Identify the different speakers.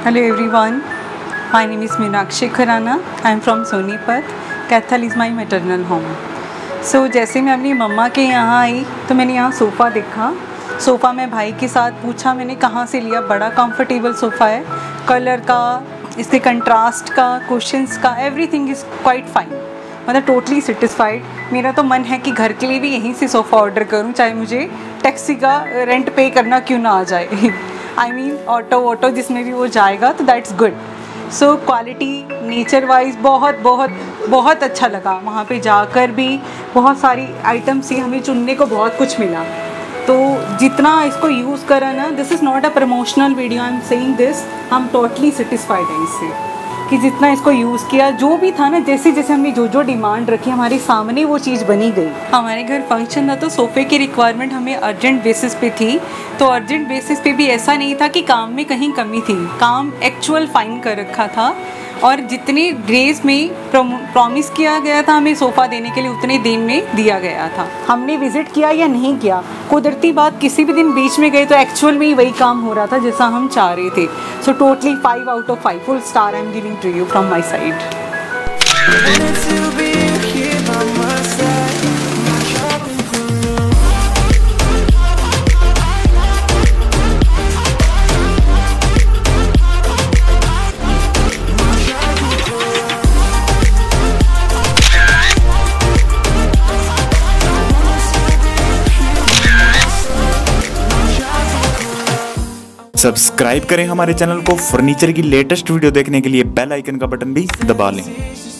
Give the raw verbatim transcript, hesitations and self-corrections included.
Speaker 1: Hello everyone, my name is Meenakshi Khurana. I am from Sonipat. Kaithal is my maternal home. So जैसे मैं अपनी मम्मा के यहाँ आई तो मैंने यहाँ सोफ़ा देखा. सोफ़ा में भाई के साथ पूछा मैंने कहाँ से लिया. बड़ा कंफर्टेबल सोफ़ा है, कलर का, इसके कंट्रास्ट का, कुशन्स का, एवरीथिंग इज़ क्वाइट फाइन. मतलब टोटली सेटिस्फाइड. मेरा तो मन है कि घर के लिए भी यहीं से सोफ़ा ऑर्डर करूँ, चाहे मुझे टैक्सी का रेंट पे करना क्यों ना आ जाए. आई मीन ऑटो वोटो जिसमें भी वो जाएगा तो that's good. So quality nature wise बहुत बहुत बहुत अच्छा लगा. वहाँ पे जाकर भी बहुत सारी आइटम्स ही हमें चुनने को बहुत कुछ मिला. तो जितना इसको यूज़ करा ना, this is not a promotional video, I am saying this, हम टोटली सेटिस्फाइड हैं इससे कि जितना इसको यूज़ किया, जो भी था ना, जैसे जैसे हमने जो जो डिमांड रखी हमारे सामने वो चीज़ बनी गई. हमारे घर फंक्शन था तो सोफ़े की रिक्वायरमेंट हमें अर्जेंट बेसिस पे थी. तो अर्जेंट बेसिस पे भी ऐसा नहीं था कि काम में कहीं कमी थी. काम एक्चुअल फाइन कर रखा था और जितने डेज में प्रॉमिस किया गया था हमें सोफ़ा देने के लिए उतने दिन में दिया गया था. हमने विज़िट किया या नहीं किया, कुदरती बात किसी भी दिन बीच में गए तो एक्चुअल में ही वही काम हो रहा था जैसा हम चाह रहे थे. So totally five out of five full star I am giving to you from my side.
Speaker 2: Subscribe करें हमारे चैनल को. फर्नीचर की लेटेस्ट वीडियो देखने के लिए बेल आइकन का बटन भी दबा लें.